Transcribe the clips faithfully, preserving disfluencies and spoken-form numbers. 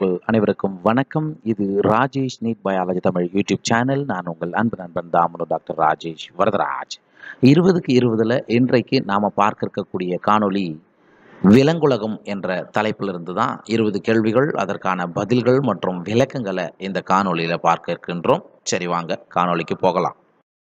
நண்பர்கள் அனைவருக்கும் வணக்கம். இது Rajesh NEET biology Tamil YouTube channel. நான் உங்கள் அன்பு நண்பன் தாமனு டாக்டர் ராஜேஷ் வரதராஜ். இருபதுக்கு இருபதுல இன்றைக்கு நாம பார்க்க இருக்கக்கூடிய காணொளி விலங்குலகம் என்ற தலைப்பிலிருந்து தான் இருபது கேள்விகள், அதற்கான பதில்கள் மற்றும் விளக்கங்களை இந்த காணொளியில பார்க்க இருக்கின்றோம். சரி, வாங்க காணொளிக்கு போகலாம்.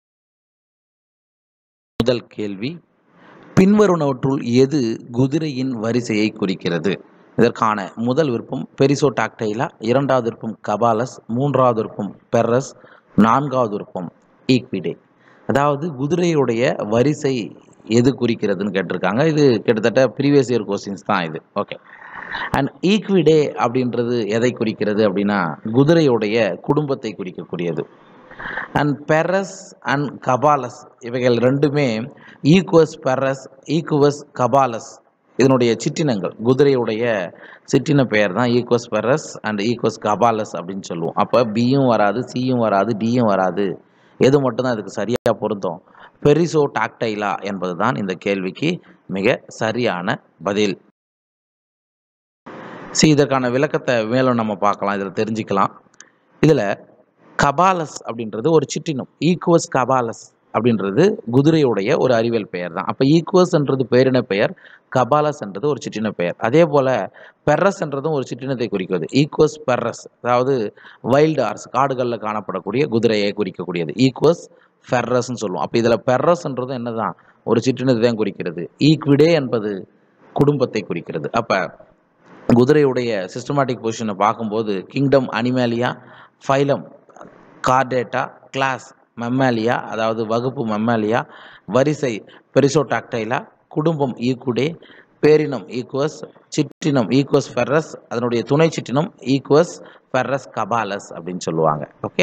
முதல் கேள்வி, பின்வருவனவற்றுள் எது குதிரையின் வரிசையை குறிக்கிறது? இதற்கான முதல் விருப்பம் பெரிசோடாக்டைலா, இரண்டாவது விருப்பம் கபாலஸ், மூன்றாவது விருப்பம் பெர்ரஸ், நான்காவது விருப்பம் ஈக்விடே. அதாவது குதிரையுடைய வரிசை எது குறிக்கிறதுன்னு கேட்டிருக்காங்க. இது கிட்டத்தட்ட ப்ரீவியஸ் இயர் கொஸ்டின்ஸ் தான் இது. ஓகே. அண்ட் ஈக்விடே அப்படின்றது எதை குறிக்கிறது அப்படின்னா குதிரையுடைய குடும்பத்தை குறிக்கக்கூடியது. அண்ட் பெர்ரஸ் அண்ட் கபாலஸ் இவைகள் ரெண்டுமே ஈக்குவஸ் பெர்ரஸ், ஈக்குவஸ் கபாலஸ் இதனுடைய சிற்றினங்கள். குதிரையுடைய சிற்றின பெயர் தான் Equus ferus and Equus caballus அப்படின்னு சொல்லுவோம். அப்போ பியும் வராது, சியும் வராது, டியும் வராது. எது மட்டும்தான் இதுக்கு சரியாக பொருந்தும்? பெரிசோடாக்டைலா என்பது தான் இந்த கேள்விக்கு மிக சரியான பதில். சரி, இதற்கான விளக்கத்தை மேலும் நம்ம பார்க்கலாம், இதில் தெரிஞ்சுக்கலாம். இதில் கபாலஸ் அப்படின்றது ஒரு சிற்றினம், ஈக்குவஸ் கபாலஸ் அப்படின்றது குதிரையுடைய ஒரு அறிவியல் பெயர் தான். அப்போ ஈக்குவஸ்ன்றது பேரின பெயர், கபாலஸ் என்றது ஒரு சிற்றின பெயர். அதே போல் பெர்ரஸ் என்றதும் ஒரு சிற்றினத்தை குறிக்கிறது, ஈக்குவஸ் பெர்ரஸ். அதாவது வைல்டு ஹார்ஸ், காடுகளில் காணப்படக்கூடிய குதிரையை குறிக்கக்கூடியது ஈக்குவஸ் பெர்ரஸ்ன்னு சொல்லுவோம். அப்போ இதில் பெர்ரஸ்ன்றதும் என்னதான் ஒரு சிற்றினத்தை தான் குறிக்கிறது. ஈக்விடே என்பது குடும்பத்தை குறிக்கிறது. அப்போ குதிரையுடைய சிஸ்டமேட்டிக் பொசிஷனை பார்க்கும்போது kingdom Animalia, phylum Chordata, class Mammalia, அதாவது வகுப்பு மெம்மாலியா, வரிசை பெரிசோடாக்டைலா, குடும்பம் ஈக்குடே, பேரினம் ஈக்குவஸ், சிற்றினம் ஈக்குவஸ் பெர்ரஸ், அதனுடைய துணை சிற்றினம் ஈக்குவஸ் பெர்ரஸ் கபாலஸ் அப்படின்னு சொல்லுவாங்க. ஓகே.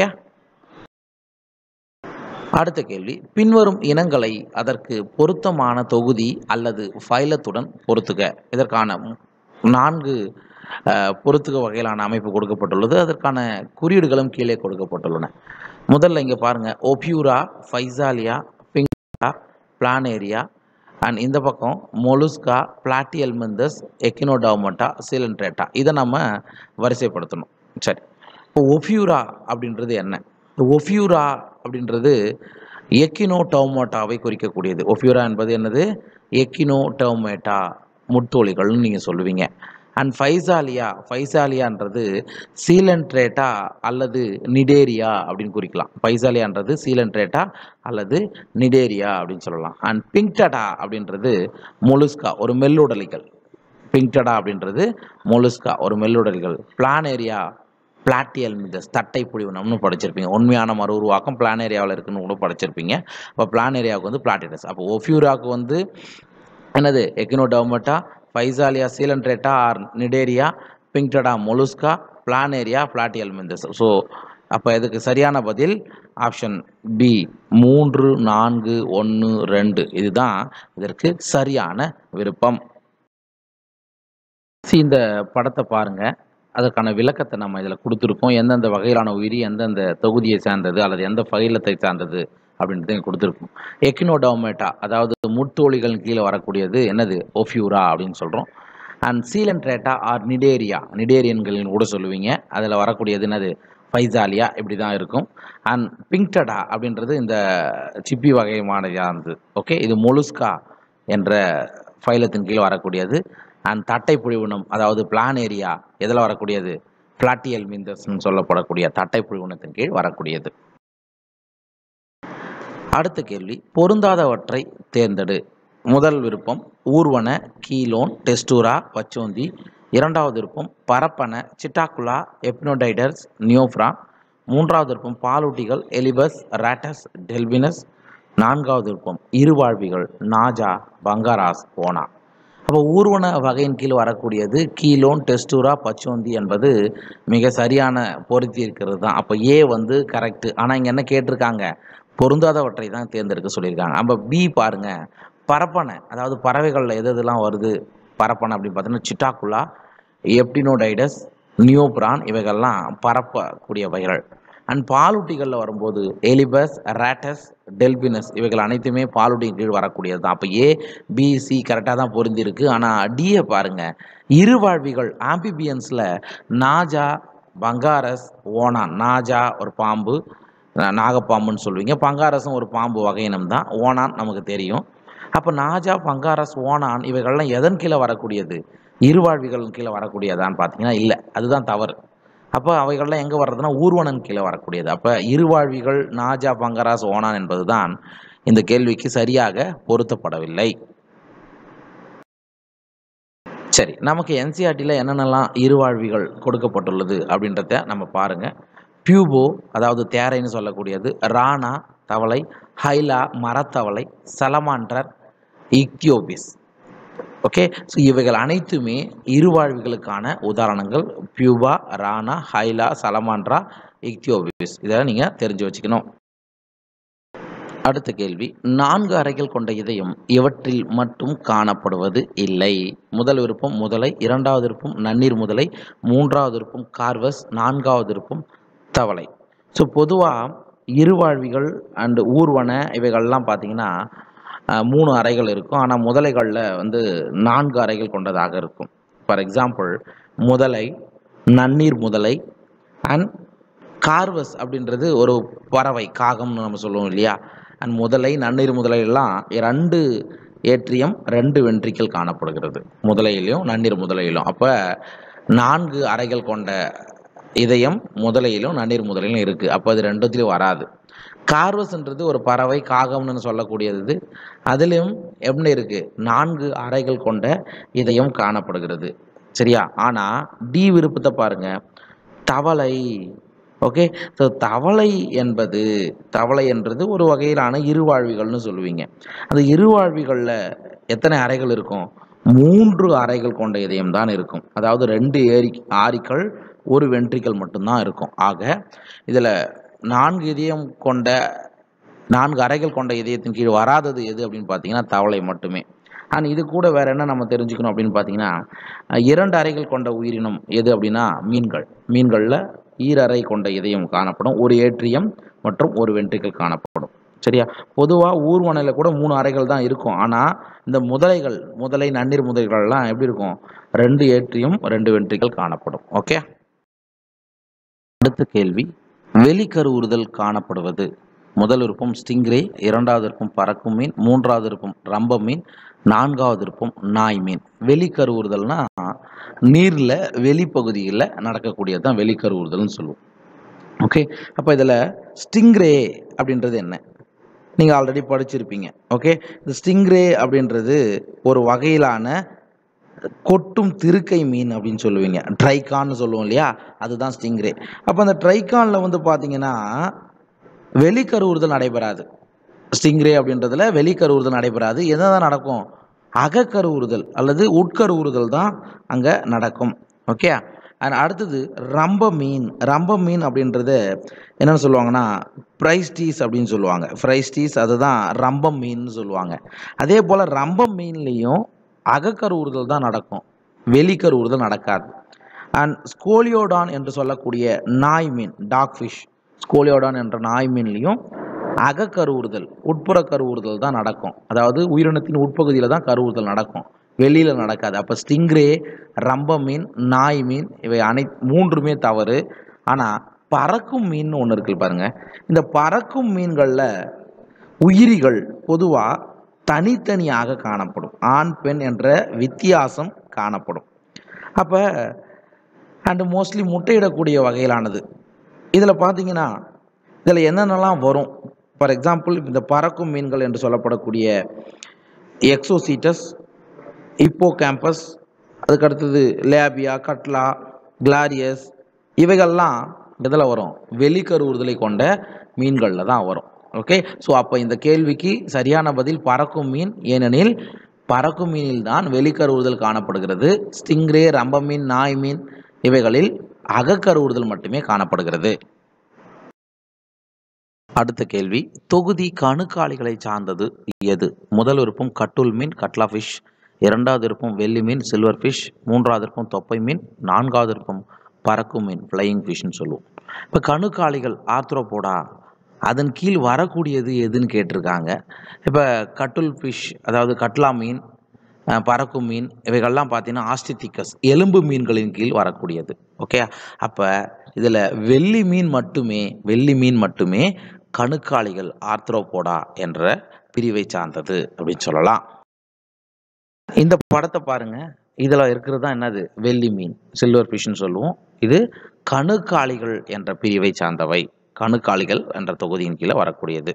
அடுத்த கேள்வி, பின்வரும் இனங்களை அதற்கு பொருத்தமான தொகுதி அல்லது ஃபைலத்துடன் பொருத்துக. இதற்கான நான்கு பொருத்துக வகையிலான அமைப்பு கொடுக்கப்பட்டுள்ளது. அதற்கான குறியீடுகளும் கீழே கொடுக்கப்பட்டுள்ளன. முதல்ல இங்கே பாருங்க, ஒபியூரா, ஃபைசாலியா, பிங்கா, பிளானேரியா அண்ட் இந்த பக்கம் மொலுஸ்கா, பிளாட்டியல்மெந்தஸ், எக்கினோடர்மேட்டா, சீலன்ட்ரேட்டா. இதை நம்ம வரிசைப்படுத்தணும். சரி, இப்போ ஒபியூரா அப்படின்றது என்ன? ஒபியூரா அப்படின்றது எக்கினோடர்மேட்டாவை குறிக்கக்கூடியது. ஒபியூரா என்பது என்னது? எக்கினோடர்மேட்டா, முட்தோலிகள்னு நீங்கள் சொல்லுவீங்க. அண்ட் ஃபைசாலியா, ஃபைசாலியான்றது சீலன்ட்ரேட்டா அல்லது நிடேரியா அப்படின்னு குறிக்கலாம். ஃபைசாலியான்றது சீலன்ட்ரேட்டா அல்லது நிடேரியா அப்படின்னு சொல்லலாம். அண்ட் பிங்டடா அப்படின்றது மொலுஸ்கா, ஒரு மெல்லுடலிகள். பிங்டடா அப்படின்றது மொலுஸ்கா, ஒரு மெல்லுடலிகள். பிளானேரியா, பிளாட்டியல்மிதஸ், தட்டை புடிவனம்னு படிச்சிருப்பீங்க. உண்மையான மறு உருவாக்கம் பிளானேரியாவில் இருக்குன்னு கூட படிச்சிருப்பீங்க. அப்போ பிளானேரியாவுக்கு வந்து பிளாட்டிடஸ். அப்போ ஒபியூராவுக்கு வந்து என்னது? Echinodermata, Physalia Coelenterata or Cnidaria, Pinctada Mollusca, Planaria Platyhelminthes. So அப்போ இதுக்கு சரியான பதில் ஆப்ஷன் பி, மூன்று நான்கு ஒன்று ரெண்டு. இதுதான் இதற்கு சரியான விருப்பம். இந்த படத்தை பாருங்க, அதற்கான விளக்கத்தை நம்ம இதில் கொடுத்துருக்கோம். எந்தெந்த வகையிலான உயிரி எந்தெந்த தொகுதியை சேர்ந்தது அல்லது எந்த ஃபைலத்தை சார்ந்தது அப்படின்றது கொடுத்துருக்கோம். எக்கினோடர்மேட்டா அதாவது முட்தோலிகள் கீழே வரக்கூடியது என்னது? ஒபியூரா அப்படின்னு சொல்கிறோம். அண்ட் சீலன்ட்ரேட்டா ஆர் நிடேரியா, நிடேரியன்களின் கூட சொல்லுவீங்க. அதில் வரக்கூடியது என்னது? ஃபைசாலியா. இப்படி தான் இருக்கும். அண்ட் பிங்டடா அப்படின்றது இந்த சிப்பி வகையானது. ஓகே, இது மொலுஸ்கா என்ற ஃபைலத்தின் கீழே வரக்கூடியது. அண்ட் தட்டை புழிவினம் அதாவது பிளானேரியா எதில் வரக்கூடியது? பிளாட்டியல்மிந்தஸ்ன்னு சொல்லப்படக்கூடிய தட்டை புழிவினத்தின் கீழ் வரக்கூடியது. அடுத்த கேள்வி, பொருந்தாதவற்றை தேர்ந்தெடு. முதல் விருப்பம் ஊர்வன, கீலோன், டெஸ்டூரா, பச்சோந்தி. இரண்டாவது விருப்பம் பரப்பன, சிட்டாகுலா, எப்னோடைடர்ஸ், நியோஃப்ரா. மூன்றாவது விருப்பம் பாலூட்டிகள், எலிபஸ், ராட்டஸ், டெல்பினஸ். நான்காவது விருப்பம் இருவாழ்விகள், நாஜா, பங்காராஸ், ஓனா. அப்போ ஊர்வன வகையின் கீழ் வரக்கூடியது கீலோன், டெஸ்டூரா, பச்சோந்தி என்பது மிக சரியான பொருத்தி இருக்கிறது தான். அப்போ ஏ வந்து கரெக்டு. ஆனால் இங்கே என்ன கேட்டிருக்காங்க? பொருந்தாதவற்றை தான் தேர்ந்தெடுக்க சொல்லியிருக்காங்க. நம்ம பி பாருங்க, பரப்பனை அதாவது பறவைகளில் எது எதெல்லாம் வருது பரப்பனை அப்படின்னு பார்த்தீங்கன்னா சிட்டாகுலா, எப்டினோடைடஸ், நியோபிரான் இவைகள்லாம் பரப்பக்கூடிய வகைகள். அண்ட் பாலூட்டிகளில் வரும்போது எலிபஸ், ரேட்டஸ், டெல்பினஸ் இவைகள் அனைத்துமே பாலூட்டியின் கீழ் வரக்கூடியது தான். அப்போ ஏ பி சி கரெக்டாக தான் பொருந்திருக்கு. ஆனால் டியை பாருங்க, இருவாழ்விகள் ஆம்பிபியன்ஸில் நாஜா, பங்காரஸ், ஓணான். நாஜா ஒரு பாம்பு, நாகப்பாம்புன்னு சொல்லுவீங்க. பங்காரஸும் ஒரு பாம்பு வகையினம் தான். ஓணான் நமக்கு தெரியும். அப்போ நாஜா, பங்காரஸ், ஓணான் இவைகள்லாம் எதன் கீழே வரக்கூடியது? இருவாழ்விகள் கீழே வரக்கூடியதான்னு பார்த்தீங்கன்னா இல்லை, அதுதான் தவறு. அப்போ அவைகள்லாம் எங்கே வர்றதுன்னா ஊர்வனன் கீழே வரக்கூடியது. அப்போ இருவாழ்விகள் நாஜா, பங்கராஸ், ஓணான் என்பது தான் இந்த கேள்விக்கு சரியாக பொருத்தப்படவில்லை. சரி, நமக்கு என்சிஆர்டியில் என்னென்னலாம் இருவாழ்விகள் கொடுக்கப்பட்டுள்ளது அப்படின்றத நம்ம பாருங்க. பியூபோ அதாவது தேரைன்னு சொல்லக்கூடியது, ராணா தவளை, ஹைலா மரத்தவளை, சலமாண்டர், இக்தியோபிஸ். ஓகே, ஸோ இவைகள் அனைத்துமே இருவாழ்விகளுக்கான உதாரணங்கள். Bufo, Rana, Hyla, Salamandra, Ichthyophis. இதை நீங்கள் தெரிஞ்சு வச்சுக்கணும். அடுத்த கேள்வி, நான்கு அறைகள் கொண்ட இதயம் இவற்றில் மட்டும் காணப்படுவது இல்லை. முதல் விருப்பம் முதலை, இரண்டாவது விருப்பம் நன்னீர் முதலை, மூன்றாவது விருப்பம் கார்வஸ், நான்காவது விருப்பம் தவளை. ஸோ பொதுவாக இருவாழ்விகள் அண்டு ஊர்வன இவைகள்லாம் பார்த்தீங்கன்னா மூணு அறைகள் இருக்கும். ஆனால் முதலைகளில் வந்து நான்கு அறைகள் கொண்டதாக இருக்கும். ஃபார் எக்ஸாம்பிள் முதலை, நன்னீர் முதலை அண்ட் கார்வஸ் அப்படின்றது ஒரு பறவை, காகம்னு நம்ம சொல்லுவோம் இல்லையா. அண்ட் முதலை, நன்னீர் முதலை எல்லாம் ரெண்டு ஏட்ரியம், ரெண்டு வென்ட்ரிக்கல் காணப்படுகிறது முதலையிலும் நன்னீர் முதலையிலும். அப்போ நான்கு அறைகள் கொண்ட இதயம் முதலையிலும் நன்னீர் முதலையிலும் இருக்குது. அப்போ அது ரெண்டுத்திலையும் வராது. கார்வஸ்ன்றது ஒரு பறவை, காகம்னு சொல்லக்கூடியது. அதுலேயும் எப்படி இருக்குது, நான்கு அறைகள் கொண்ட இதயம் காணப்படுகிறது. சரியா? ஆனால் டி விருப்பத்தை பாருங்க, தவளை. ஓகே, ஸோ தவளை என்பது தவளை என்றது ஒரு வகையிலான இருவாழ்விகள்னு சொல்லுவீங்க. அந்த இருவாழ்விகளில் எத்தனை அறைகள் இருக்கும்? மூன்று அறைகள் கொண்ட இதயம் தான் இருக்கும். அதாவது ரெண்டு ஏரி ஆரிக்கள், ஒரு வென்ட்ரிக்கல் மட்டும்தான் இருக்கும். ஆக இதில் நான்கு இதயம் கொண்ட நான்கு அறைகள் கொண்ட இதயத்தின் கீழ் வராதது எது அப்படின்னு பார்த்தீங்கன்னா தவளை மட்டுமே. அண்ட் இது கூட வேற என்ன நம்ம தெரிஞ்சுக்கணும் அப்படின்னு பார்த்தீங்கன்னா, இரண்டு அறைகள் கொண்ட உயிரினம் எது அப்படின்னா மீன்கள். மீன்களில் ஈரறை கொண்ட இதயம் காணப்படும், ஒரு ஏட்ரியம் மற்றும் ஒரு வென்ட்ரிக்கல் காணப்படும். சரியா? பொதுவாக ஊர்வனையில் கூட மூணு அறைகள் தான் இருக்கும். ஆனால் இந்த முதலைகள், முதலை, நன்னீர் முதலைகள்லாம் எப்படி இருக்கும்? ரெண்டு ஏட்ரியம், ரெண்டு வென்ட்ரிக்கல் காணப்படும். ஓகே, அடுத்த கேள்வி, வெளிக்கருவுறுதல் காணப்படுவது. முதல் விருப்பம் ஸ்டிங்ரே, இரண்டாவது விருப்பம் பறக்கும் மீன், மூன்றாவது விருப்பம் ரம்ப மீன், நான்காவது விருப்பம் நாய் மீன். வெளிக்கருவுறுதல்னா நீரில் வெளிப்பகுதியில் நடக்கக்கூடியது தான் வெளிக்கருவுறுதல்னு சொல்லுவோம். ஓகே, அப்போ இதில் ஸ்டிங்ரே அப்படின்றது என்ன? நீங்கள் ஆல்ரெடி படிச்சிருப்பீங்க. ஓகே, இந்த ஸ்டிங்ரே அப்படின்றது ஒரு வகையிலான கொட்டும் திருக்கை மீன் அப்படின்னு சொல்லுவீங்க. ட்ரைகான்னு சொல்லுவோம் இல்லையா, அதுதான் ஸ்டிங்ரே. அப்போ அந்த ட்ரைகானில் வந்து பார்த்தீங்கன்னா வெளிக்கருவுறுதல் நடைபெறாது. ஸ்டிங்ரே அப்படின்றதுல வெளிக்கருவுறுதல் நடைபெறாது. என்னதான் நடக்கும்? அகக்கருவுறுதல் அல்லது உட்கருவுறுதல் தான் அங்கே நடக்கும். ஓகே, அண்ட் அடுத்தது ரம்ப மீன். ரம்ப மீன் அப்படின்றது என்னென்னு சொல்லுவாங்கன்னா ஃப்ரைஸ்டீஸ் அப்படின்னு சொல்லுவாங்க. ஃப்ரைஸ்டீஸ் அதுதான் ரம்பம் மீன் சொல்லுவாங்க. அதே போல் ரம்பம் மீன்லேயும் அகக்கருவுறுதல் தான் நடக்கும், வெளிக்கருவுறுதல் நடக்காது. அண்ட் ஸ்கோலியோடான் என்று சொல்லக்கூடிய நாய் மீன், டாக் ஃபிஷ், ஸ்கோலியோடான் என்ற நாய் மீன்லேயும் அகக்கருவுறுதல், உட்புற கருவுறுதல் தான் நடக்கும். அதாவது உயிரினத்தின் உட்பகுதியில் தான் கருவுறுதல் நடக்கும், வெளியில் நடக்காது. அப்போ ஸ்டிங்ரே, ரம்ப மீன், நாய் மீன் இவை அனை மூன்றுமே தவறு. ஆனால் பறக்கும் மீன் ஒன்று இருக்குது பாருங்கள். இந்த பறக்கும் மீன்களில் உயிரிகள் பொதுவாக தனித்தனியாக காணப்படும், ஆண் பெண் என்ற வித்தியாசம் காணப்படும். அப்போ அண்டு மோஸ்ட்லி முட்டையிடக்கூடிய வகையிலானது. இதில் பார்த்தீங்கன்னா இதில் என்னென்னலாம் வரும்? ஃபார் எக்ஸாம்பிள் இந்த பறக்கும் மீன்கள் என்று சொல்லப்படக்கூடிய எக்ஸோசீட்டஸ், இப்போ கேம்பஸ், அதுக்கடுத்தது லேபியா, கட்லா, கிளாரியஸ் இவைகள்லாம் இதில் வரும், வெளிக்கருவுறுதலை கொண்ட மீன்களில் தான் வரும். ஓகே, ஸோ அப்போ இந்த கேள்விக்கு சரியான பதில் பறக்கும் மீன். ஏனெனில் பறக்கும் மீனில் தான் வெளிக்கருவுறுதல் காணப்படுகிறது. ஸ்டிங்ரே, ரம்ப மீன், நாய் மீன் இவைகளில் அகக்கருவுறுதல் மட்டுமே காணப்படுகிறது. அடுத்த கேள்வி, தொகுதி கணுக்காலிகளை சார்ந்தது எது? முதல் விருப்பம் கட்டுல் மீன், கட்லா ஃபிஷ், இரண்டாவது விருப்பம் வெள்ளி மீன், சில்வர் ஃபிஷ், மூன்றாவது விருப்பம் தொப்பை மீன், நான்காவது விருப்பம் பறக்கும் மீன், ஃப்ளையிங் ஃபிஷ்னு சொல்லுவோம். இப்போ கணுக்காலிகள் ஆர்த்ரோபோடா அதன் கீழ் வரக்கூடியது எதுன்னு கேட்டிருக்காங்க. இப்போ கட்டுல் ஃபிஷ் அதாவது கட்லா மீன், அஹ், பறக்கும் மீன் இவைகள்லாம் பார்த்தீங்கன்னா ஆஸ்டிதிக்கஸ் எலும்பு மீன்களின் கீழ் வரக்கூடியது. ஓகே, அப்போ இதில் வெள்ளி மீன் மட்டுமே வெள்ளி மீன் மட்டுமே கணுக்காலிகள் ஆர்த்ரோபோடா என்ற பிரிவை சார்ந்தது அப்படின்னு சொல்லலாம். இந்த படத்தை பாருங்க, இதுல இருக்கிறது தான் என்னது, வெள்ளி மீன், சில்வர் ஃபிஷ்னு சொல்லுவோம். இது கணுக்காலிகள் என்ற பிரிவை சார்ந்தவை, கணுக்காலிகள் என்ற தொகுதியின் கீழே வரக்கூடியது.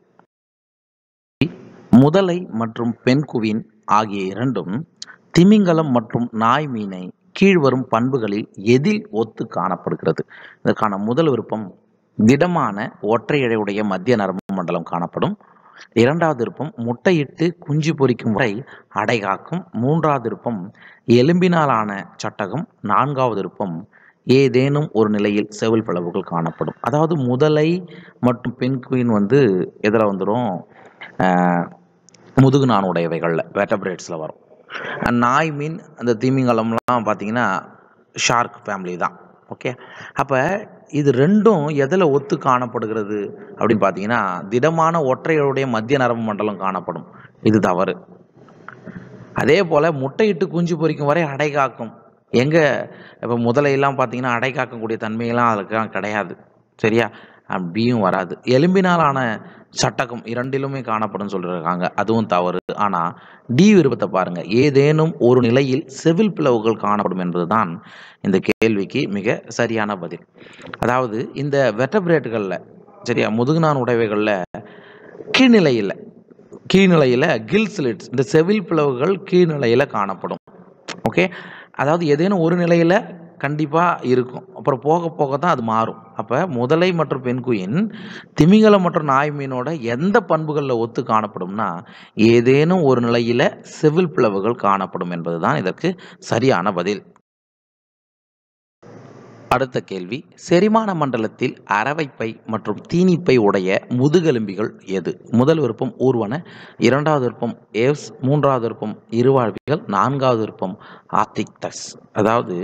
முதலை மற்றும் பெண்குவின் ஆகிய இரண்டும் திமிங்கலம் மற்றும் நாய் மீனை கீழ்வரும் பண்புகளில் எதில் ஒத்து காணப்படுகிறது? இதற்கான முதல் விருப்பம் திடமான ஒற்றை இழையுடைய மத்திய நரம்பு மண்டலம் காணப்படும். இரண்டாவது விருப்பம் முட்டையிட்டு குஞ்சு பொரிக்கும் வரை அடைகாக்கும். மூன்றாவது விருப்பம் எலும்பினாலான சட்டகம். நான்காவது விருப்பம் ஏதேனும் ஒரு நிலையில் செவில் பிளவுகள் காணப்படும். அதாவது முதலை மற்றும் பெண்குயின் வந்து எதில் வந்துடும், முதுகு நான் உடையவைகளில் வெர்டபிரேட்ஸில் வரும். நாய் மீன் அந்த திமிங்கலம்லாம் பார்த்தீங்கன்னா ஷார்க் ஃபேமிலி தான். ஓகே, அப்போ இது ரெண்டும் எதில் ஒத்து காணப்படுகிறது அப்படின்னு பார்த்தீங்கன்னா திடமான ஒற்றையுடைய மத்திய நரம்பு மண்டலம் காணப்படும். இது தவறு. அதே போல் முட்டையிட்டு குஞ்சு பொரிக்கும் வரை அடை காக்கும். எங்கே இப்போ முதலையெல்லாம் பார்த்தீங்கன்னா அடை காக்கக்கூடிய தன்மையெல்லாம் அதுக்கெல்லாம் கிடையாது. சரியா, பியும் வராது. எலும்பினாலான சட்டகம் இரண்டிலுமே காணப்படும் சொல்லியிருக்காங்க, அதுவும் தவறு. ஆனால் டி விருப்பத்தை பாருங்கள், ஏதேனும் ஒரு நிலையில் செவில் பிளவுகள் காணப்படும் என்பதுதான் இந்த கேள்விக்கு மிக சரியான பதில். அதாவது இந்த வெர்டபிரேட்டுகளில், சரியா, முதுகுநான் உடைவைகளில் கீழ்நிலையில் கீழ்நிலையில் கில் ஸ்லிட்ஸ், இந்த செவில் பிளவுகள் கீழ்நிலையில் காணப்படும். ஓகே, அதாவது ஏதேனும் ஒரு நிலையில் கண்டிப்பாக இருக்கும், அப்புறம் போக போக தான் அது மாறும். அப்போ முதலை மற்றும் பெண்குயின் திமிங்கலம் மற்றும் நாய் மீனோட எந்த பண்புகளில் ஒத்து காணப்படும்னா ஏதேனும் ஒரு நிலையில் செவில் பிளவுகள் காணப்படும் என்பதுதான் இதற்கு சரியான பதில். அடுத்த கேள்வி, செரிமான மண்டலத்தில் அரவைப்பை மற்றும் தீனிப்பை உடைய முதுகெலும்பிகள் எது? முதல் விருப்பம் ஊர்வன, இரண்டாவது விருப்பம் ஏவ்ஸ், மூன்றாவது விருப்பம் இருவாழ்விகள், நான்காவது விருப்பம் ஆர்டிக்டஸ். அதாவது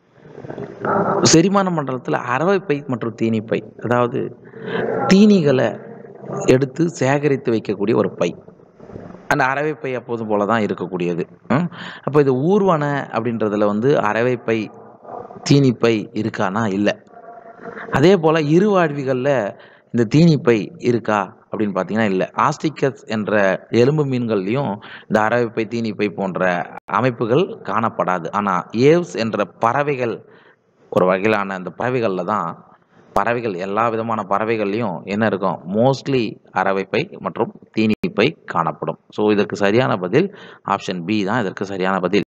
செரிமான மண்டலத்தில் அரவைப்பை மற்றும் தீனிப்பை, அதாவது தீனிகளை எடுத்து சேகரித்து வைக்கக்கூடிய ஒரு பை, அந்த அரவைப்பை அப்போதும் போல தான் இருக்கக்கூடியது. அப்போ இது ஊர்வன அப்படின்றதுல வந்து அரவைப்பை தீனிப்பை இருக்கானா? இல்லை. அதே போல் இருவாழ்விகளில் இந்த தீனிப்பை இருக்கா அப்படின்னு பார்த்தீங்கன்னா இல்லை. ஆஸ்டிகஸ் என்ற எலும்பு மீன்கள்லையும் இந்த அரவைப்பை தீனிப்பை போன்ற அமைப்புகள் காணப்படாது. ஆனால் ஏவ்ஸ் என்ற பறவைகள் ஒரு வகையிலான அந்த பறவைகளில் தான், பறவைகள் எல்லா விதமான பறவைகள்லையும் என்ன இருக்கும், மோஸ்ட்லி அரவைப்பை மற்றும் தீனிப்பை காணப்படும். ஸோ இதற்கு சரியான பதில் ஆப்ஷன் பி தான் இதற்கு சரியான பதில்.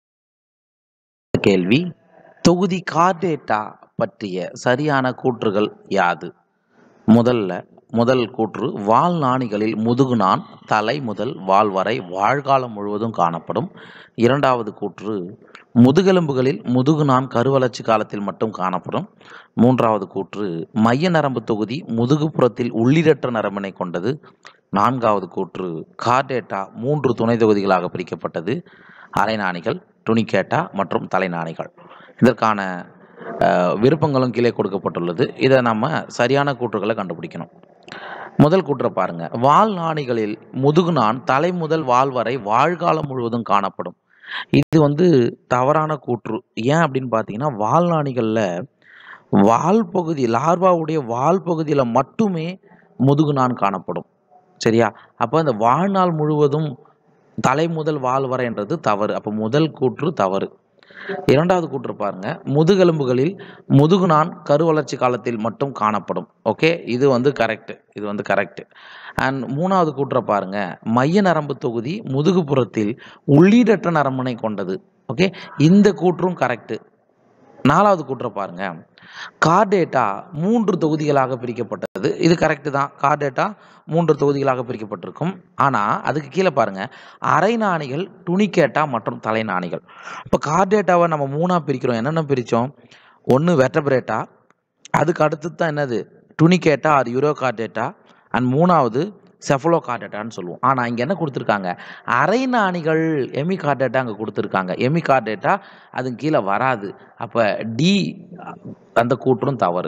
கேள்வி, தொகுதி கார்டேட்டா பற்றிய சரியான கூற்றுகள் யாது? முதல்ல முதல் கூற்று, வாழ்நாணிகளில் முதுகுநான் தலை முதல் வால் வரை வாழ்காலம் முழுவதும் காணப்படும். இரண்டாவது கூற்று, முதுகெலும்புகளில் முதுகுநான் கருவளர்ச்சி காலத்தில் மட்டும் காணப்படும். மூன்றாவது கூற்று, மைய நரம்பு தொகுதி முதுகுப்புறத்தில் உள்ளீடற்ற நரம்பினை கொண்டது. நான்காவது கூற்று, கார்டேட்டா மூன்று துணை தொகுதிகளாக பிரிக்கப்பட்டது, அரைநாணிகள், டுனிகேட்டா மற்றும் தலைநாணிகள். இதற்கான விருப்பங்களும் கீழே கொடுக்கப்பட்டுள்ளது. இதை நம்ம சரியான கூற்றுகளை கண்டுபிடிக்கணும். முதல் கூற்றை பாருங்க, வாழ்நாணிகளில் முதுகுநான் தலை முதல் வால் வரை வாழ்காலம் முழுவதும் காணப்படும். இது வந்து தவறான கூற்று. ஏன் அப்படின்னு பார்த்தீங்கன்னா வாழ்நாணிகளில் வால் பகுதி, லார்வாவுடைய வால் பகுதியில் மட்டுமே முதுகுநான் காணப்படும். சரியா, அப்போ அந்த வாழ்நாள் முழுவதும் தலை முதல் வால் வரை என்றது தவறு. அப்போ முதல் கூற்று தவறு. இரண்டாவது கூற்று பாருங்க, முதுகெலும்புகளில் முதுகுநான் கருவளர்ச்சி காலத்தில் மட்டும் காணப்படும். ஓகே, இது வந்து கரெக்ட், இது வந்து கரெக்ட். அண்ட் மூணாவது கூற்றை பாருங்க, மைய நரம்பு தொகுதி முதுகுப்புறத்தில் உள்ளீடற்ற நரம்பினை கொண்டது. ஓகே, இந்த கூற்றும் கரெக்ட். நாலாவது கூற்றை பாருங்க, கார்டேட்டா மூன்று தொகுதிகளாக பிரிக்கப்பட்டது. இது கரெக்ட் தான், கார்டேட்டா மூன்று தொகுதிகளாக பிரிக்கப்பட்டிருக்கும். ஆனால் அதுக்கு கீழே பாருங்க, அரைநாணிகள், டுனிகேட்டா மற்றும் தலைநாணிகள். இப்போ கார்டேட்டாவை நம்ம மூணாக பிரிக்கிறோம். என்னென்ன பிரித்தோம்? ஒன்று வெர்டபிரேட்டா, அதுக்கு அடுத்தது தான் என்னது டுனிகேட்டா அது யூரோ கார்டேட்டா, அண்ட் மூணாவது செஃபலோ கார்டேட்டான்னு சொல்லுவோம். ஆனால் இங்கே என்ன கொடுத்துருக்காங்க, அரைநாணிகள் எமி கார்டேட்டா அங்கே கொடுத்துருக்காங்க. எமி கார்டேட்டா அது கீழே வராது. அப்போ டி அந்த கூற்றும் தவறு.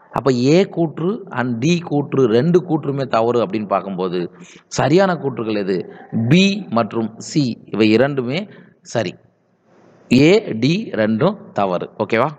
அப்போ ஏ கூற்று அண்ட் டி கூற்று ரெண்டு கூற்றுமே தவறு அப்படின்னு பார்க்கும்போது சரியான கூற்றுகள் எது? பி மற்றும் சி இவை இரண்டுமே சரி. ஏ டி ரெண்டும் தவறு. ஓகேவா?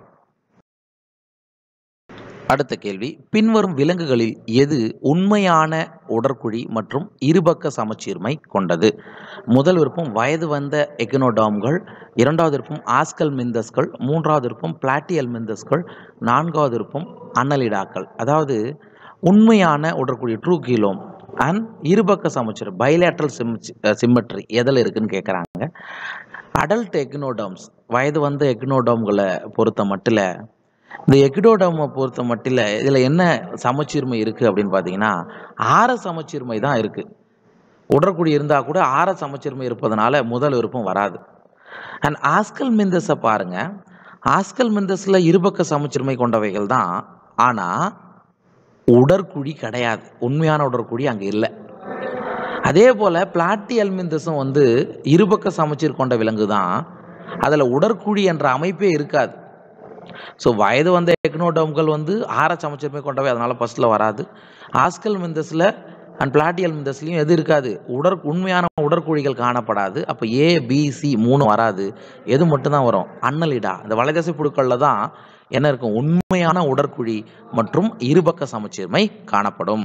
அடுத்த கேள்வி, பின்வரும் விலங்குகளில் எது உண்மையான உடற்குழி மற்றும் இருபக்க சமச்சீர்மை கொண்டது? முதல் விருப்பம் வயது வந்த எக்னோடாம்கள், இரண்டாவது விருப்பம் ஆஸ்கல் மிந்தஸ்கள், மூன்றாவது விருப்பம் பிளாட்டியல் மிந்தஸ்கள், நான்காவது விருப்பம் அன்னலிடாக்கள். அதாவது உண்மையான உடற்குழி ட்ரூ கீலோம் அண்ட் இருபக்க சமச்சீர் பைலேட்ரல் சிம்மெட்ரி எதில் இருக்குன்னு கேட்குறாங்க. அடல்ட் எக்னோடாம்ஸ் வயது வந்த எக்னோடாம்களை பொறுத்த மட்டில் இந்த எக்னோடாமை பொறுத்த மட்டில் இதில் என்ன சமச்சீர்மை இருக்குது அப்படின்னு பார்த்தீங்கன்னா ஆர சமச்சீர்மை தான் இருக்குது. உடற்குழி இருந்தால் கூட ஆர சமச்சீர்மை இருப்பதனால முதல் விருப்பம் வராது. அண்ட் ஆஸ்கல் மிந்தஸை பாருங்கள், ஆஸ்கல் மிந்தஸில் இருபக்க சமச்சீர்மை கொண்டவைகள் தான், ஆனால் உடற்குழி கிடையாது, உண்மையான உடற்குழி அங்கே இல்லை. அதே போல் பிளாட்டியல் மிந்தஸும் வந்து இருபக்க சமச்சீர் கொண்ட விலங்கு தான், அதில் உடற்குழி என்ற அமைப்பே இருக்காது. ஸோ வயது வந்த எக்னோடோம்கள் வந்து ஆர சமச்சீர்மை கொண்டவை, அதனால் ஃபஸ்ட்டில் வராது. ஆஸ்கல் மிந்தஸில் அண்ட் பிளாட்டியல் மிந்தஸ்லையும் எது இருக்காது, உடற் உண்மையான உடற்குழிகள் காணப்படாது. அப்போ ஏ பி சி மூணு வராது. எது மட்டும்தான் வரும்? அன்னலிடா. இந்த வலைதசை புழுக்களில் தான் என்ன இருக்கும்? உண்மையான உடற்குழி மற்றும் இருபக்க சமச்சீர்மை காணப்படும்.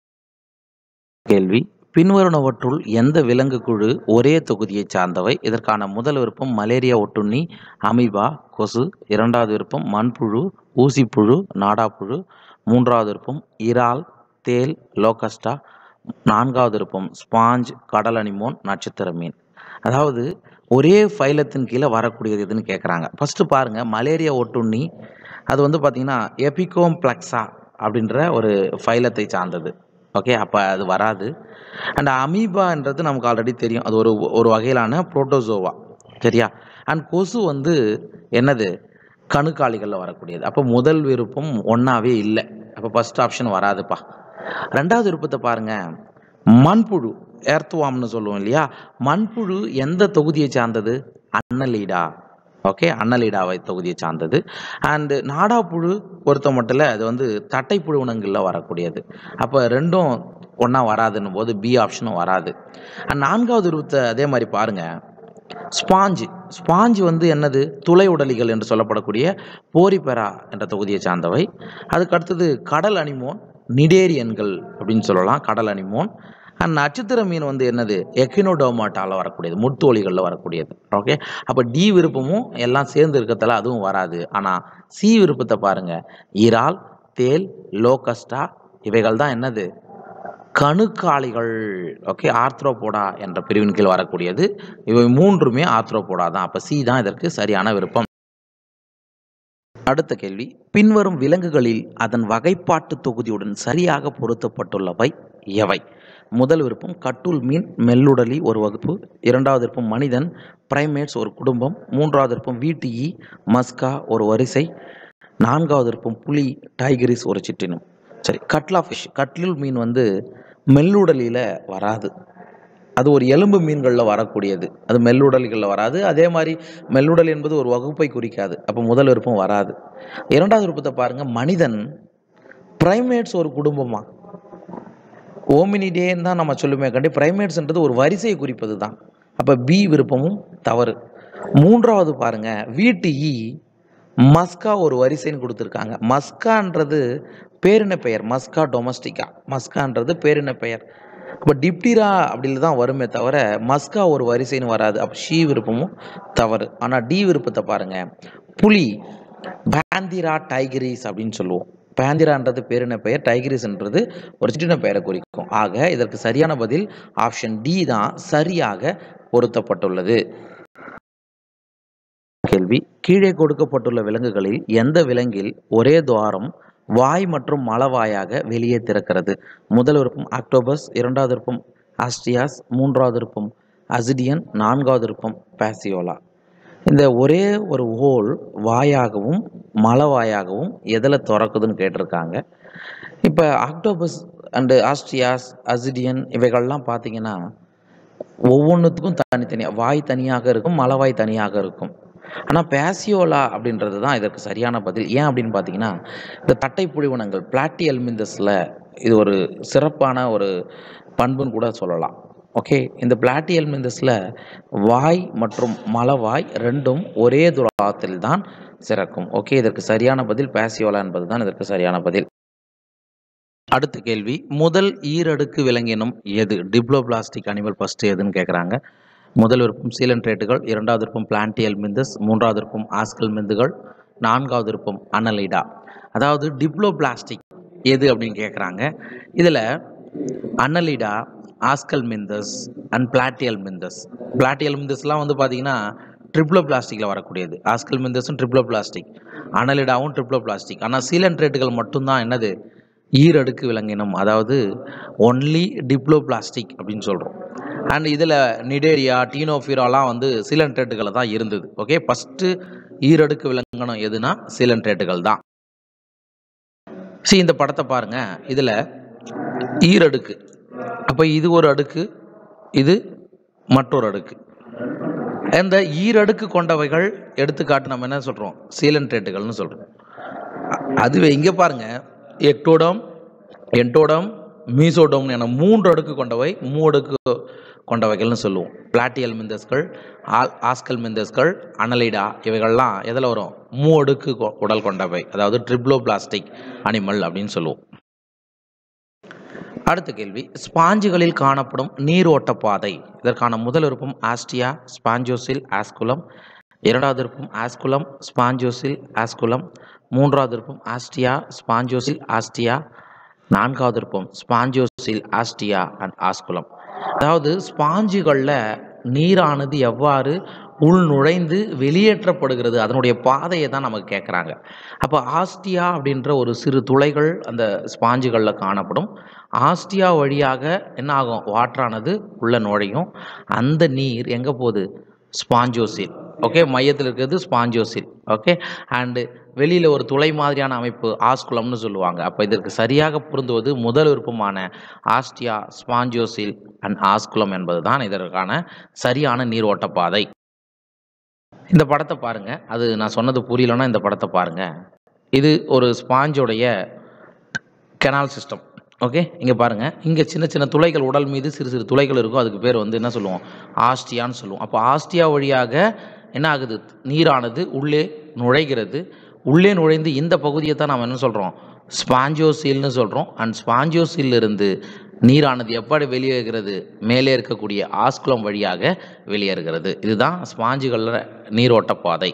கேள்வி, பின்வருவனவற்றுள் எந்த விலங்கு குழு ஒரே தொகுதியை சார்ந்தவை? இதற்கான முதல் விருப்பம் மலேரியா ஒட்டுண்ணி, அமீபா, கொசு. இரண்டாவது விருப்பம் மண்புழு, ஊசிப்புழு, நாடாப்புழு. மூன்றாவது விருப்பம் இறால், தேல், லோகஸ்டா. நான்காவது விருப்பம் ஸ்பாஞ்ச், கடல் அனிமோன், நட்சத்திர மீன். அதாவது ஒரே ஃபைலத்தின் கீழே வரக்கூடியது எதுன்னு கேட்குறாங்க. ஃபஸ்ட்டு பாருங்கள், மலேரியா ஒட்டுண்ணி அது வந்து பார்த்திங்கன்னா எபிகோம்ப்ளெக்ஸா அப்படின்ற ஒரு ஃபைலத்தை சார்ந்தது. ஓகே, அப்போ அது வராது. அண்ட் அமீபான்றது நமக்கு ஆல்ரெடி தெரியும், அது ஒரு ஒரு வகையிலான புரோட்டோசோவா, சரியா? அண்ட் கொசு வந்து என்னது? கணுக்காலிகளில் வரக்கூடியது. அப்போ முதல் விருப்பம் ஒன்றாவே இல்லை. அப்போ ஃபஸ்ட் ஆப்ஷன் வராதுப்பா. ரெண்டாவது விருப்பத்தை பாருங்கள், மண்புழு, எர்த்வாம்னு சொல்லுவோம் இல்லையா? மண்புழு எந்த தொகுதியை சார்ந்தது? அன்னலீடா. ஓகே, அன்னலீடாவை தொகுதியை சார்ந்தது. அண்டு நாடாப்புழு பொறுத்த மட்டும் அது வந்து தட்டைப்புழு இனங்களில் வரக்கூடியது. அப்போ ரெண்டும் ஒன்றா வராதுன்னும் போது பி ஆப்ஷனும் வராது. அண்ட் நான்காவது விருப்பத்தை அதே மாதிரி பாருங்கள், ஸ்பாஞ்சு. ஸ்பாஞ்சு வந்து என்னது? துளை உடலிகள் என்று சொல்லப்படக்கூடிய போரிபெரா என்ற தொகுதியை சார்ந்தவை. அதுக்கு அடுத்தது கடல் அனிமோன், நிடேரியன்கள் அப்படின்னு சொல்லலாம், கடல் அனிமோன். அண்ட் நட்சத்திர மீன் வந்து என்னது? எக்கினோடோமாட்டாவில் வரக்கூடியது, முட்தோலிகளில் வரக்கூடியது. ஓகே, அப்போ டி விருப்பமும் எல்லாம் சேர்ந்து இருக்கிறதால அதுவும் வராது. ஆனால் சி விருப்பத்தை பாருங்கள், இறால், தேல், லோகஸ்டா இவைகள் தான் என்னது? கணுக்காலிகள். ஓகே, ஆர்த்ரோபோடா என்ற பிரிவின் கீழ் வரக்கூடியது. இவை மூன்றுமே ஆர்த்ரோபோடா தான். அப்போ சி தான் இதற்கு சரியான விருப்பம். அடுத்த கேள்வி, பின்வரும் விலங்குகளில் அதன் வகைப்பாட்டு தொகுதியுடன் சரியாக பொருத்தப்பட்டுள்ளவை எவை? முதல் விருப்பம் கட்டுல் மீன், மெல்லுடலி ஒரு வகுப்பு. இரண்டாவது விருப்பம் மனிதன், பிரைமேட்ஸ் ஒரு குடும்பம். மூன்றாவது விருப்பம் வீட்டு மஸ்கா ஒரு வரிசை. நான்காவது விருப்பம் புலி, டைகரிஸ் ஒரு சிற்றினம். சரி, கட்லா ஃபிஷ், கட்லுல் மீன் வந்து மெல்லுடலியில் வராது, அது ஒரு எலும்பு மீன்களில் வரக்கூடியது, அது மெல்லுடல்களில் வராது. அதே மாதிரி மெல்லுடல் என்பது ஒரு வகுப்பை குறிக்காது. அப்போ முதல் விருப்பம் வராது. இரண்டாவது விருப்பத்தை பாருங்கள், மனிதன், பிரைமேட்ஸ் ஒரு குடும்பமா? ஓமினிடேன்னு தான் நம்ம சொல்லுமே கண்டி, பிரைமேட்ஸ்ன்றது ஒரு வரிசையை குறிப்பது தான். அப்போ பி விருப்பமும் தவறு. மூன்றாவது பாருங்கள், வீட்டு ஈ, மஸ்கா ஒரு வரிசைன்னு கொடுத்துருக்காங்க. மஸ்கான்றது பேரின பெயர், மஸ்கா டொமஸ்டிகா, மஸ்கான்றது பேரின பெயர். இப்போ டிப்டிரா அப்படின்னு தான் வருமே தவிர மஸ்கா ஒரு வரிசைன்னு வராது. அப்போ ஷி விருப்பமும் தவறு. ஆனால் டி விருப்பத்தை பாருங்கள், புலி, பேந்திரா டைகரிஸ் அப்படின்னு சொல்லுவோம். பேந்திரான்றது பேரின பெயர், டைகரிஸ்ன்றது ஒரு சிற்றின பெயரை குறிக்கும். ஆக இதற்கு சரியான பதில் ஆப்ஷன் டி தான் சரியாக பொருத்தப்பட்டுள்ளது. கேள்வி, கீழே கொடுக்கப்பட்டுள்ள விலங்குகளில் எந்த விலங்கில் ஒரே துவாரம் வாய் மற்றும் மலவாயாக வெளியே திறக்கிறது? முதல் விருப்பம் ஆக்டோபஸ், இரண்டாவது விருப்பம் ஆஸ்ட்ரியாஸ், மூன்றாவது விருப்பம் அசிடியன், நான்காவது விருப்பம் பாசியோலா. இந்த ஒரே ஒரு ஹோல் வாயாகவும் மலவாயாகவும் எதில் திறக்குதுன்னு கேட்டிருக்காங்க. இப்போ ஆக்டோபஸ் அண்டு ஆஸ்ட்ரியாஸ், அசிடியன் இவைகள்லாம் பார்த்தீங்கன்னா ஒவ்வொன்றுத்துக்கும் தனித்தனியாக வாய் தனியாக இருக்கும், மலவாய் தனியாக இருக்கும். ஆனால் பேசியோலா அப்படின்றது தான் இதற்கு சரியான பதில். ஏன் அப்படின்னு பார்த்தீங்கன்னா, இந்த தட்டை புழுவினங்கள் பிளாட்டியல்மிந்தஸில் இது ஒரு சிறப்பான ஒரு பண்புன்னு கூட சொல்லலாம். ஓகே, இந்த பிளாட்டியல்மிந்தஸில் வாய் மற்றும் மலவாய் ரெண்டும் ஒரே துலாத்தில் தான் சிறக்கும். ஓகே, இதற்கு சரியான பதில் பேசியோலா என்பது தான் இதற்கு சரியான பதில். அடுத்த கேள்வி, முதல் ஈரடுக்கு விலங்கினம் எது? டிப்ளோபிளாஸ்டிக் அனிமல் ஃபர்ஸ்ட் எதுன்னு கேட்குறாங்க. முதல் விருப்பம் சீலன்ட்ரேட்டுகள், இரண்டாவது விருப்பம் பிளான்டியல்மிந்தஸ், மூன்றாவது விருப்பம் ஆஸ்கல்மிந்துகள், நான்காவது விருப்பம் அனலிடா. அதாவது டிப்ளோபிளாஸ்டிக் எது அப்படின்னு கேட்குறாங்க. இதில் அனலிடா, ஆஸ்கல்மிந்தஸ் அண்ட் பிளாட்டியல்மிந்தஸ். பிளாட்டியல்மிந்தஸ்லாம் வந்து பார்த்தீங்கன்னா ட்ரிப்ளோபிளாஸ்டிக்கில் வரக்கூடியது. ஆஸ்கல்மிந்தஸும் ட்ரிப்ளோபிளாஸ்டிக், அனலிடாவும் ட்ரிப்ளோபிளாஸ்டிக். ஆனால் சீலன்ட்ரேட்டுகள் மட்டும்தான் என்னது? ஈரடுக்கு விலங்கினம், அதாவது ஒன்லி டிப்ளோபிளாஸ்டிக் அப்படின்னு சொல்கிறோம். அண்ட் இதில் நிடேரியா, டீனோஃபிராலாம் வந்து சீலன்ட்ரேட்டுகளை தான் இருந்தது. ஓகே, ஃபஸ்ட்டு ஈரடுக்கு விலங்கினம் எதுனா சீலன்ட்ரேட்டுகள் தான். சரி, இந்த படத்தை பாருங்க. இதில் ஈரடுக்கு, அப்போ இது ஒரு அடுக்கு, இது மற்றொரு அடுக்கு. இந்த ஈரடுக்கு கொண்டவைகள் எடுத்துக்காட்டு நம்ம என்ன சொல்கிறோம்? சீலன்ட்ரேட்டுகள்னு சொல்கிறோம். அதுவே இங்கே பாருங்க, எக்டோடம், என்டோடம், மீசோடோம் என மூன்று அடுக்கு கொண்டவை, மூவடுக்கு கொண்டவைகள்னு சொல்லுவோம். பிளாட்டியல்மிந்தஸ்கள், ஆஸ்கல்மிந்தஸ்கள், அனலிடா இவைகள்லாம் எதில் வரும்? மூவடுக்கு உடல் கொண்டவை, அதாவது ட்ரிப்ளோபிளாஸ்டிக் அனிமல் அப்படின்னு சொல்லுவோம். அடுத்த கேள்வி, ஸ்பாஞ்சுகளில் காணப்படும் நீரோட்ட பாதை. இதற்கான முதல் விருப்பம் ஆஸ்டியா, ஸ்பாஞ்சோசில், ஆஸ்குலம். இரண்டாவது விருப்பம் ஆஸ்குலம், ஸ்பாஞ்சோசில், ஆஸ்குலம். மூன்றாவது விருப்பம் ஆஸ்டியா, ஸ்பாஞ்சோசில், ஆஸ்டியா. நான்காவது விருப்பம் ஸ்பாஞ்சோசில், ஆஸ்டியா அண்ட் ஆஸ்குலம். அதாவது ஸ்பாஞ்சுகளில் நீரானது எவ்வாறு உள் நுழைந்து வெளியேற்றப்படுகிறது, அதனுடைய பாதையை தான் நமக்கு கேட்குறாங்க. அப்போ ஆஸ்டியா அப்படின்ற ஒரு சிறு துளைகள் அந்த ஸ்பாஞ்சுகளில் காணப்படும். ஆஸ்டியா வழியாக என்ன ஆகும்? வாட்டரானது உள்ள நுழையும். அந்த நீர் எங்கே போகுது? ஸ்பாஞ்சோசில். ஓகே, மையத்தில் இருக்கிறது ஸ்பாஞ்சோசில். ஓகே, அண்டு வெளியில் ஒரு துளை மாதிரியான அமைப்பு ஆஸ்குலம்னு சொல்லுவாங்க. அப்போ இதற்கு சரியாக பொருந்துவது முதல் விருப்பமான ஆஸ்டியா, ஸ்பாஞ்சோசில் அண்ட் ஆஸ்குலம் என்பது தான் இதற்கான சரியான நீரோட்ட பாதை. இந்த படத்தை பாருங்க. அது நான் சொன்னது புரியலன்னா இந்த படத்தை பாருங்க. இது ஒரு ஸ்பாஞ்சோடைய கெனால் சிஸ்டம். ஓகே, இங்கே பாருங்கள், இங்கே சின்ன சின்ன துளைகள், உடல் மீது சிறு சிறு துளைகள் இருக்கும். அதுக்கு பேர் வந்து என்ன சொல்லுவோம்? ஆஸ்டியான்னு சொல்லுவோம். அப்போ ஆஸ்டியா வழியாக என்ன ஆகுது? நீரானது உள்ளே நுழைகிறது. உள்ளே நுழைந்து இந்த பகுதியை தான் நாம் என்ன சொல்கிறோம்? ஸ்பாஞ்சோசில்னு சொல்கிறோம். அண்ட் ஸ்பாஞ்சோசில் இருந்து நீரானது எப்படி வெளியேறுகிறது? மேலே இருக்கக்கூடிய ஆஸ்குலம் வழியாக வெளியேறுகிறது. இதுதான் ஸ்பாஞ்சுகளில் நீரோட்ட பாதை.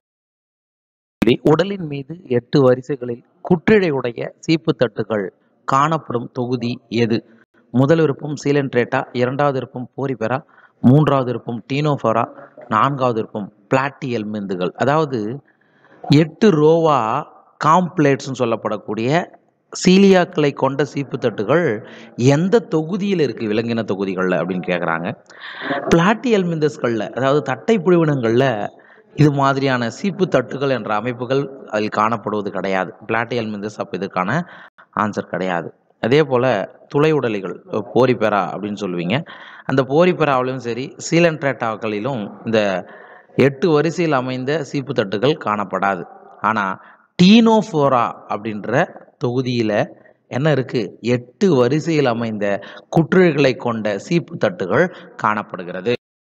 உடலின் மீது எட்டு வரிசைகளில் குற்றிழையுடைய சீப்பு தட்டுகள் காணப்படும் தொகுதி எது? முதல் விருப்பம் சீலன்ட்ரேட்டா, இரண்டாவது விருப்பம் போரிபெரா, மூன்றாவது விருப்பம் டீனோஃபோரா, நான்காவது விருப்பம் பிளாட்டியல்மிந்துகள். அதாவது எட்டு ரோவா காம்ப்ளேட்ஸ்னு சொல்லப்படக்கூடிய சீலியாக்களை கொண்ட சீப்பு தட்டுகள் எந்த தொகுதியில் இருக்குது? விலங்கின தொகுதிகளில் அப்படின்னு கேட்குறாங்க. பிளாட்டியல்மிந்தஸ்களில், அதாவது தட்டை புழுவினங்களில் இது மாதிரியான சீப்பு தட்டுகள் என்ற அமைப்புகள் அதில் காணப்படுவது கிடையாது. பிளாட்டியல்மிந்தஸ் அப்போ இதுக்கான ஆன்சர் கிடையாது. அதே போல் துளை உடலிகள் போரிபெரா அப்படின்னு சொல்லுவீங்க. அந்த போரிபெராவிலும் சரி சீலன்ட்ரேட்டாக்களிலும் இந்த எட்டு வரிசையில் அமைந்த சீப்பு தட்டுகள் காணப்படாது. ஆனால் டீனோஃபோரா அப்படின்ற தொகுதியில் என்ன இருக்குது? எட்டு வரிசையில் அமைந்த குற்றிழைகளை கொண்ட சீப்பு தட்டுகள் காணப்படுகிறது.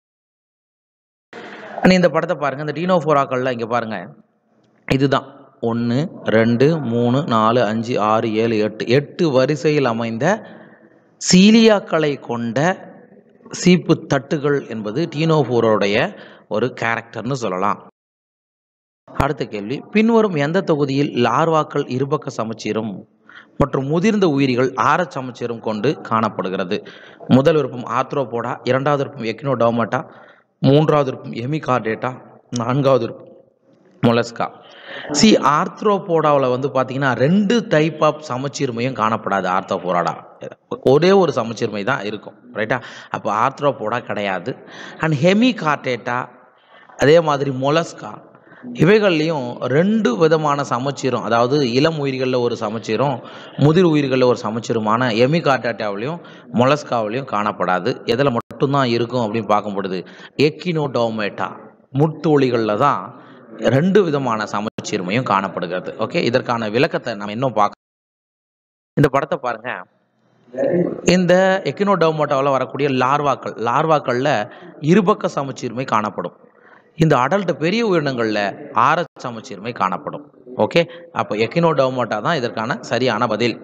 இந்த படத்தை பாருங்கள். இந்த டீனோஃபோராக்களில் இங்கே பாருங்கள், இதுதான் ஒன்று, ரெண்டு, மூணு, நாலு, அஞ்சு, ஆறு, ஏழு, எட்டு எட்டு வரிசையில் அமைந்த சீலியாக்களை கொண்ட சீப்பு தட்டுகள் என்பது டீனோஃபோரோடைய ஒரு கேரக்டர்னு சொல்லலாம். அடுத்த கேள்வி, பின்வரும் எந்த தொகுதியில் லார்வாக்கள் இருபக்க சமச்சீரும் மற்றும் முதிர்ந்த உயிரிகள் ஆர சமச்சீரும் கொண்டு காணப்படுகிறது? முதல் விருப்பம் ஆர்த்ரோபோடா, இரண்டாவது விருப்பம் எக்கினோடோமேட்டா, மூன்றாவது விருப்பம் எமிகார்டேட்டா, நான்காவது விருப்பம் மொலஸ்கா. சி ஆர்த்ரோபோடாவில் வந்து பார்த்தீங்கன்னா ரெண்டு டைப் ஆஃப் சமச்சீர்மையும் காணப்படாது. ஆர்த்ரோபோடா ஒரே ஒரு சமச்சீர்மை தான் இருக்கும். ரைட்டா? அப்போ ஆர்த்ரோபோடா கிடையாது. அண்ட் ஹெமிகார்டேட்டா அதே மாதிரி மொலஸ்கா இவைகள்லையும் ரெண்டு விதமான சமச்சீரும், அதாவது இளம் உயிர்களில் ஒரு சமச்சீரும் முதிர் உயிர்களில் ஒரு சமச்சீருமான எமிகார்டேட்டாவிலையும் மொலஸ்காவிலையும் காணப்படாது. எதில் மட்டும்தான் இருக்கும் அப்படின்னு பார்க்கும்பொழுது எக்கினோடோமேட்டா முட்தோலிகளில் தான் ரெண்டு விதமான சமச்சீர்மையும் காணப்படுகிறது. ஓகே, இதற்கான விளக்கத்தை நம்ம இன்னும் பார்க்க. இந்த படத்தை பாருங்க. இந்த எக்கினோடர்மேட்டாவில் வரக்கூடிய லார்வாக்கள் லார்வாக்களில் இருபக்க சமச்சீர்மை காணப்படும். இந்த அடல்ட் பெரிய உயிரினங்களில் ஆர சமச்சீர்மை காணப்படும். ஓகே, அப்போ எக்கினோடர்மேட்டா தான் இதற்கான சரியான பதில்.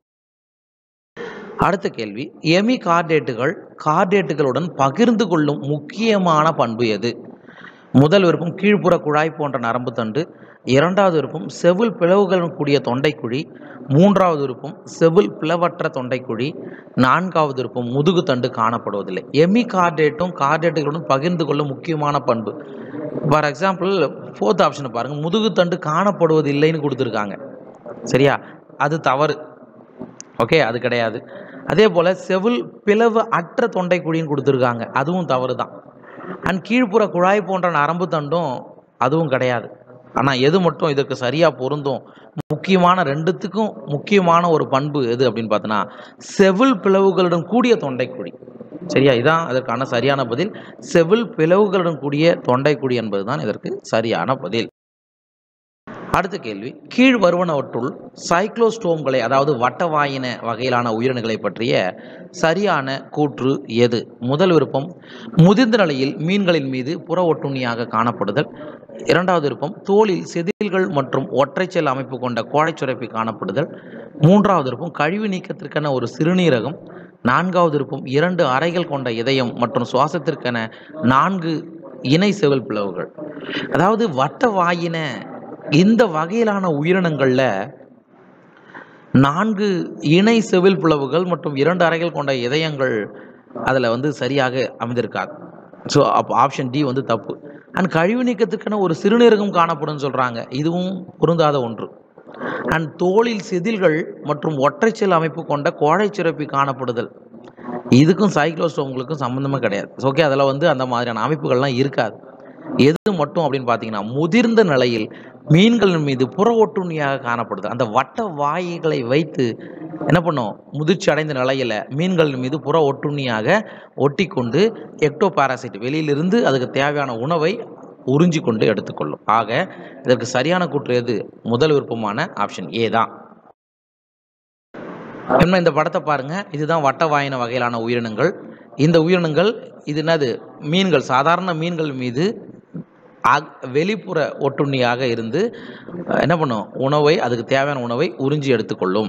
அடுத்த கேள்வி, எமி கார்டேட்டுகள் கார்டேட்டுகளுடன் பகிர்ந்து கொள்ளும் முக்கியமான பண்பு எது? முதல் விருப்பம் கீழ்ப்புற குழாய் போன்ற நரம்பு தண்டு, இரண்டாவது விருப்பம் செவில் பிளவுகளுடன் கூடிய தொண்டைக்குழி, மூன்றாவது விருப்பம் செவில் பிளவற்ற தொண்டைக்குழி, நான்காவது விருப்பம் முதுகு தண்டு காணப்படுவதில்லை. எமி கார்டேட்டும் கார்டேட்டுகளுடன் பகிர்ந்து கொள்ளும் முக்கியமான பண்பு. ஃபார் எக்ஸாம்பிள் ஃபோர்த் ஆப்ஷனை பாருங்க, முதுகு தண்டு காணப்படுவது இல்லைன்னு கொடுத்துருக்காங்க. சரியா? அது தவறு. ஓகே, அது கிடையாது. அதே போல் செவில் பிளவு அற்ற தொண்டைக்குழின்னு கொடுத்துருக்காங்க, அதுவும் தவறு தான். அண்ட் கீழ்ப்புற குழாய் போன்ற நரம்பு தண்டும் அதுவும் கிடையாது. ஆனால் எது மட்டும் இதற்கு சரியாக பொருந்தும், முக்கியமான ரெண்டுத்துக்கும் முக்கியமான ஒரு பண்பு எது அப்படின்னு பார்த்தோன்னா செவில் பிளவுகளுடன் கூடிய தொண்டைக்குழி. சரியா? இதான் அதற்கான சரியான பதில். செவில் பிளவுகளுடன் கூடிய தொண்டைக்குழி என்பது தான் இதற்கு சரியான பதில். அடுத்த கேள்வி, கீழ் வருவனவற்றுள் சைக்ளோஸ்டோம்களை அதாவது வட்டவாயின வகையிலான உயிரினங்களை பற்றிய சரியான கூற்று எது? முதல் விருப்பம் முதிர்ந்த நிலையில் மீன்களின் மீது புற ஒட்டுண்ணியாக காணப்படுதல், இரண்டாவது விருப்பம் தோலில் செதில்கள் மற்றும் ஒற்றைச்செல் அமைப்பு கொண்ட கோழைச்சுரப்பி காணப்படுதல், மூன்றாவது விருப்பம் கழிவு நீக்கத்திற்கென ஒரு சிறுநீரகம், நான்காவது விருப்பம் இரண்டு அறைகள் கொண்ட இதயம் மற்றும் சுவாசத்திற்கென நான்கு இணை செவில் பிளவுகள். அதாவது வட்டவாயின இந்த வகையிலான உயிரினங்களில் நான்கு இணை செவில் பிளவுகள் மற்றும் இரண்டு அறைகள் கொண்ட இதயங்கள் அதில் வந்து சரியாக அமைந்திருக்காது. ஸோ அப்போ ஆப்ஷன் டி வந்து தப்பு. அண்ட் கழிவு நீக்கத்துக்கான ஒரு சிறுநீரகம் காணப்படும் சொல்கிறாங்க, இதுவும் பொருந்தாத ஒன்று. அண்ட் தோலில் செதில்கள் மற்றும் ஒற்றைச்செல் அமைப்பு கொண்ட கோழைச்சுரப்பி காணப்படுதல், இதுக்கும் சைக்ளோஸ்டோம்களுக்கும் சம்மந்தமே கிடையாது. ஓகே, அதில் வந்து அந்த மாதிரியான அமைப்புகள்லாம் இருக்காது. எது மட்டும் அப்படின்னு பார்த்தீங்கன்னா முதிர்ந்த நிலையில் மீன்களின் மீது புற ஒட்டுண்ணியாக காணப்படுது. அந்த வட்ட வாய்களை வைத்து என்ன பண்ணும், முதிர்ச்சி அடைந்த நிலையில் மீன்களின் மீது புற ஒட்டுண்ணியாக ஒட்டி கொண்டு எக்டோ பாராசைட் வெளியிலிருந்து அதுக்கு தேவையான உணவை உறிஞ்சி கொண்டு எடுத்துக்கொள்ளும். ஆக இதற்கு சரியான கூற்று எது? முதல் விருப்பமான ஆப்ஷன் ஏ தான். என்ன இந்த படத்தை பாருங்க, இதுதான் வட்டவாயின வகையிலான உயிரினங்கள். இந்த உயிரினங்கள் இது என்னது, மீன்கள், சாதாரண மீன்கள் மீது வெளிப்புற ஒட்டுண்ணியாக இருந்து என்ன பண்ணும், உணவை அதுக்கு தேவையான உணவை உறிஞ்சி எடுத்துக்கொள்ளும்.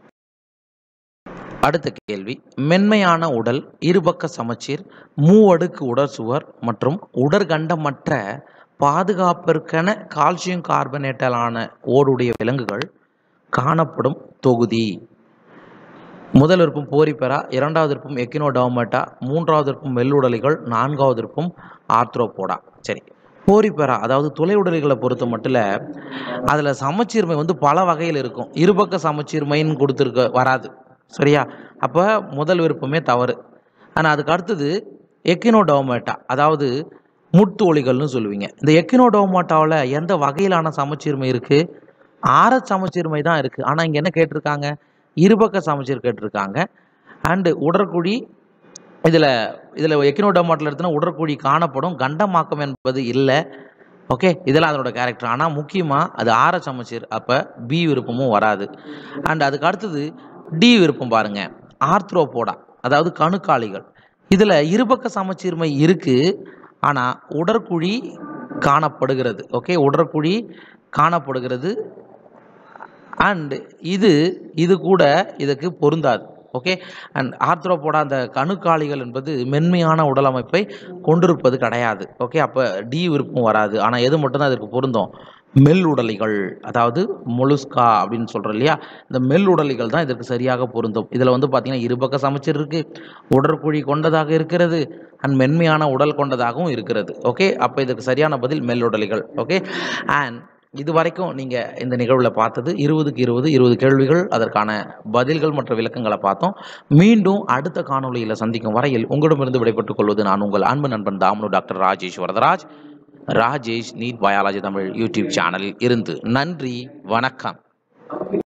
அடுத்த கேள்வி, மென்மையான உடல், இருபக்க சமச்சீர், மூவடுக்கு உடற்சுவர் மற்றும் உடற்கண்டமற்ற பாதுகாப்பிற்கென கால்சியம் கார்பனேட்டாலான ஓடுடைய விலங்குகள் காணப்படும் தொகுதி. முதல் விருப்பம் போரிபெரா, இரண்டாவது விருப்பம் எக்கினோடர்மேட்டா, மூன்றாவது விருப்பம் மெல்லுடலிகள், நான்காவது விருப்பம் ஆர்த்ரோபோடா. சரி, போரிபெரா அதாவது துளை உடலிகளை பொறுத்த மட்டும் அதில் சமச்சீர்மை வந்து பல வகையில் இருக்கும். இருபக்க சமச்சீர்மைன்னு கொடுத்துருக்க வராது. சரியா? அப்போ முதல் விருப்பமே தவறு. ஆனால் அதுக்கு அடுத்தது எக்கினோடர்மேட்டா அதாவது முட்தோலிகள்னு சொல்லுவீங்க. இந்த எக்கினோடர்மேட்டாவில் எந்த வகையிலான சமச்சீர்மை இருக்குது? ஆர சமச்சீர்மை தான் இருக்குது. ஆனால் இங்கே என்ன கேட்டிருக்காங்க? இருபக்க சமச்சீர் கேட்டிருக்காங்க. அண்டு உடற்குழி இதில் இதில் எக்கினோடர்மேட்டில் எடுத்தோன்னா உடற்குழி காணப்படும், கண்டமாக்கம் என்பது இல்லை. ஓகே, இதெல்லாம் அதனோட கேரக்டர். ஆனால் முக்கியமாக அது ஆர சமச்சீர், அப்போ பி விருப்பமும் வராது. அண்ட் அதுக்கு அடுத்தது டி விருப்பம் பாருங்க, ஆர்த்ரோபோடா அதாவது கணுக்காலிகள். இதில் இருபக்க சமச்சீர்மை இருக்குது, ஆனால் உடற்குழி காணப்படுகிறது. ஓகே, உடற்குழி காணப்படுகிறது. அண்ட் இது இது கூட இதுக்கு பொருந்தாது. ஓகே, அண்ட் ஆர்த்ரோபோடா அந்த கணுக்காலிகள் என்பது மென்மையான உடல் அமைப்பை கொண்டிருப்பது கிடையாது. ஓகே, அப்போ டி விருப்பம் வராது. ஆனால் எது மட்டும்தான் இதற்கு பொருந்தும்? மெல் உடலிகள் அதாவது மொலுஸ்கா அப்படின்னு சொல்கிறோம் இல்லையா, இந்த மெல் உடலிகள் தான் இதற்கு சரியாக பொருந்தும். இதில் வந்து பார்த்திங்கன்னா இருபக்க சமச்சீர் இருக்குது, உடற்குழி கொண்டதாக இருக்கிறது, அண்ட் மென்மையான உடல் கொண்டதாகவும் இருக்கிறது. ஓகே, அப்போ இதற்கு சரியான பதில் மெல் உடலிகள். ஓகே, அண்ட் இது வரைக்கும் நீங்கள் இந்த நிகழ்வில் பார்த்தது இருபதுக்கு இருபது இருபது கேள்விகள், அதற்கான பதில்கள் மற்றும் விளக்கங்களை பார்த்தோம். மீண்டும் அடுத்த காணொலியில் சந்திக்கும் வரையில் உங்களிடமிருந்து விடைபெற்றுக் கொள்வது நான் உங்கள் அன்பு நண்பன் தாமனு doctor Rajesh Varadaraj, Rajesh NEET biology Tamil YouTube சேனலில் இருந்து. நன்றி, வணக்கம்.